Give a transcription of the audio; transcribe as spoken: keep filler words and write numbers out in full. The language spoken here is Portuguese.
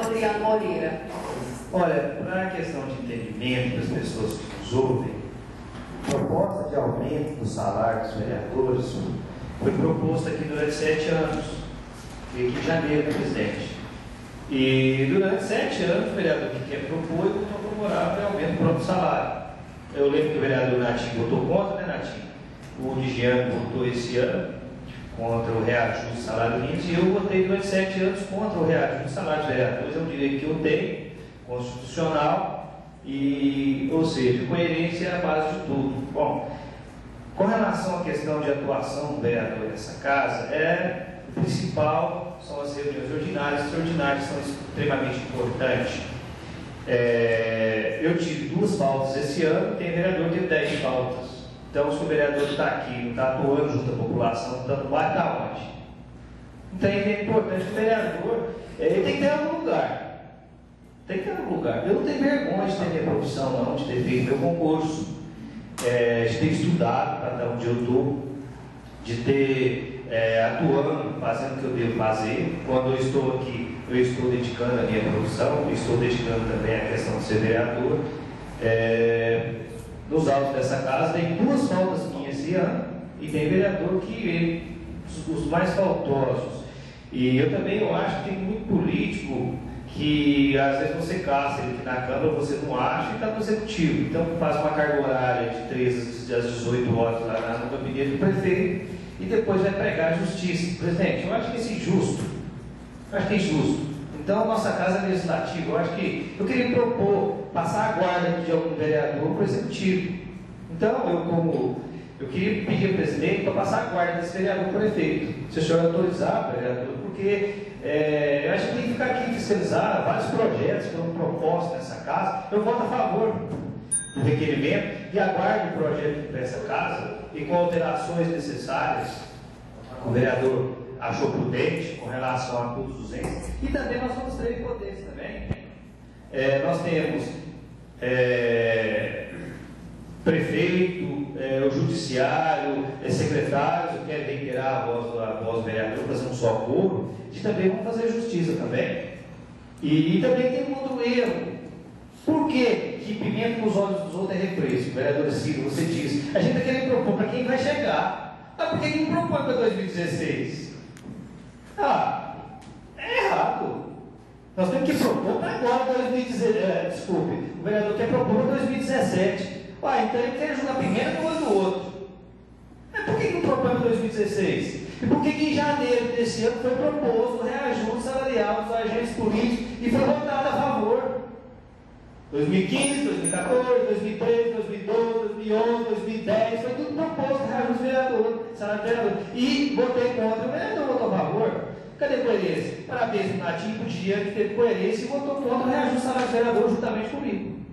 Floriano Moreira. Olha, para a questão de entendimento das pessoas que nos ouvem, a proposta de aumento do salário dos vereadores foi proposta aqui durante sete anos, e aqui em janeiro, presidente. E durante sete anos, o vereador que quer propor e votou favorável ao aumento do próprio salário. Eu lembro que o vereador Natinho votou contra, né, Natinho? O Nigiano votou esse ano contra o reajuste do salário mínimo, e eu votei durante sete anos contra o reajuste do salário dos vereadores. É um direito que eu tenho, constitucional, e, ou seja, coerência é a base de tudo. Bom, com relação à questão de atuação do vereador nessa casa, é, o principal são as reuniões ordinárias. As ordinárias são extremamente importantes. É, eu tive duas pautas esse ano, tem vereador que teve dez pautas. Então, se o vereador está aqui, não está atuando junto à população, então vai estar onde? Então, é importante que o vereador, ele tem que ter algum lugar. Tem que ter algum lugar. Eu não tenho vergonha de ter minha profissão, não, de ter feito meu concurso, é, de ter estudado para estar onde eu estou, de ter é, atuando, fazendo o que eu devo fazer. Quando eu estou aqui, eu estou dedicando a minha profissão, eu estou dedicando também a questão de ser vereador. É, nos autos dessa casa tem duas faltas minhas esse ano, e tem vereador que ele, os, os mais faltosos. E eu também eu acho que tem muito político que às vezes você caça ele aqui na Câmara, você não acha e está no Executivo. Então faz uma carga horária de treze às dezoito horas lá no gabinete do prefeito e depois vai pregar a justiça. Presidente, eu acho que isso é injusto. Eu acho que é injusto. Então, a nossa casa legislativa, eu acho que eu queria propor passar a guarda de algum vereador para o Executivo. Então, eu como eu queria pedir ao presidente para passar a guarda desse vereador para o prefeito. Se o senhor autorizar, vereador, porque é, eu acho que tem que ficar aqui fiscalizar vários projetos que foram propostos nessa casa. Eu voto a favor do requerimento e aguardo o projeto para essa casa e com alterações necessárias, o vereador achou prudente com relação a todos os entes. E também nós somos três poderes também. É, nós temos é, prefeito, é, o judiciário, é, secretários. Eu quero reiterar a voz, a voz do vereador, fazer um só coro, e também vamos fazer justiça também. E, e também tem um outro erro. Por que que pimenta nos olhos dos outros é refresco? Vereadora Ciro, você disse. A gente está querendo propor para quem vai chegar. Mas por que que não propõe para dois mil e dezesseis? Ah, é errado. Nós temos que propor para agora, dois mil e dezesseis. É, desculpe, o vereador quer propor para dois mil e dezessete. Ah, então ele quer jogar pimenta no olho do outro. Mas por que não propõe para dois mil e dezesseis? E por que que em janeiro desse ano foi proposto o reajuste salarial dos agentes políticos e foi votado a favor? dois mil e quinze, dois mil e quatorze, dois mil e treze, dois mil e doze, dois mil e onze, dois mil e dez, foi tudo proposto, reajuste vereador, salário do vereador. E votei contra, o vereador votou a favor. Cadê a coerência? Parabéns para o Natinho, para o Diante, que teve coerência e votou contra o reajuste salário do vereador juntamente comigo.